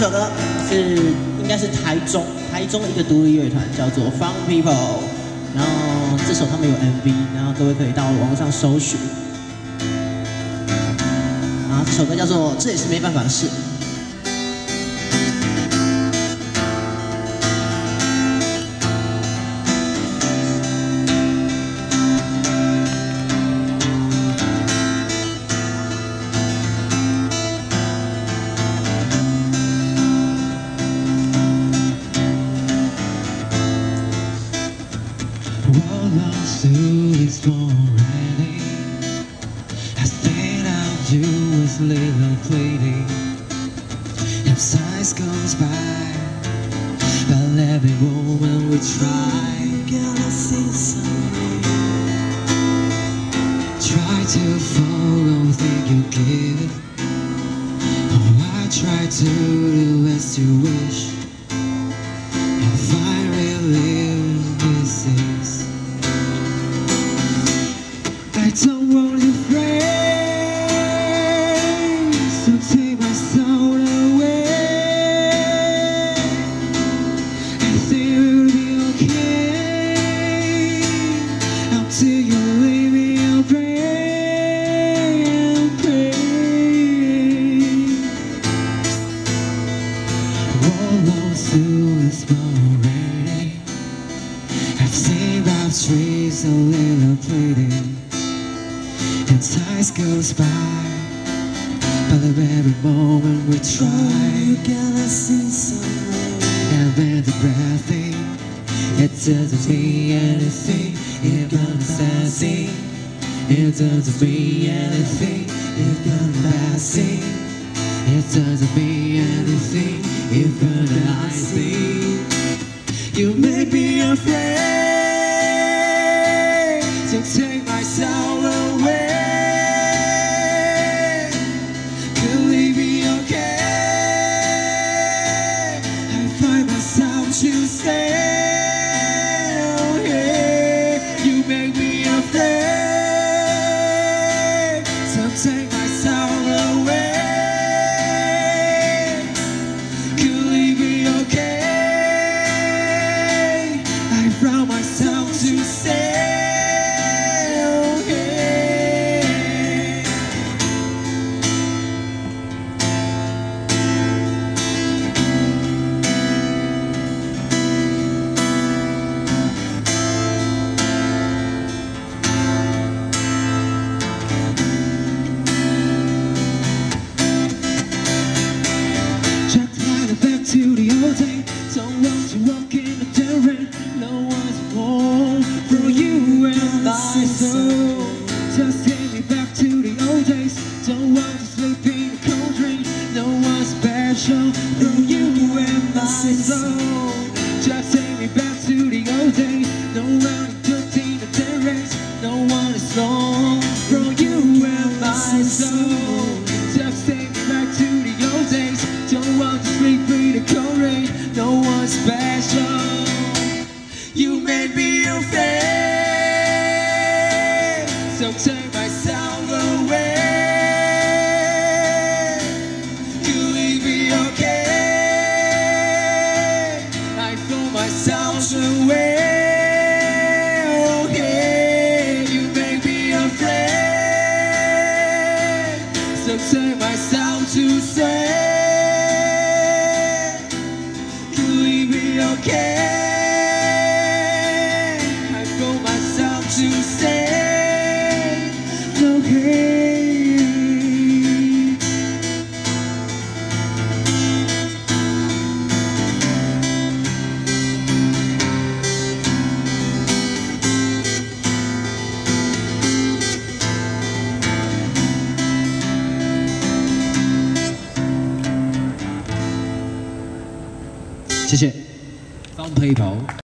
首歌应该是台中的一个独立乐团，叫做 Fun People。然后这首他们有 MV， 然后各位可以到网上搜寻。啊，这首歌叫做《这也是没办法的事》。 Lost to this already. I stayed out you with little pleading. And time goes by, but every moment we try. Gotta see something. Try to follow things you give. Oh, I try to do as you wish. And find relief this is. I don't want to break, so take my soul away. I think we'll be okay until you leave me. I'll pray and pray. All lost to this already. I've seen our trees a little pleading. And time goes by, but every moment we try. You gotta see something. And then the bad thing, it doesn't mean anything. Even the sad thing, it doesn't mean anything. Even the bad thing, it doesn't mean anything. Even the nice thing, you make me afraid to take my soul away. To stay, oh yeah, you make me afraid. So take my soul away. Could we be okay? I found myself to stay, oh yeah. To the old day, don't want to walk in the terrain. No one's home for you and my soul. Just take me back to the old days. Don't want to sleep in the cold rain. No one special for you and my soul. Just take me back to the old days. No one to in the terrace. No one is wrong for you and my soul. Just take me back to the old days. Don't want to sleep in the cold rain. No one special. You made me afraid. So take my sound away. Could we be okay? I throw my sounds away. Oh yeah, you made me afraid. So take my sound to say. Okay, I feel myself to say, okay. Fun People。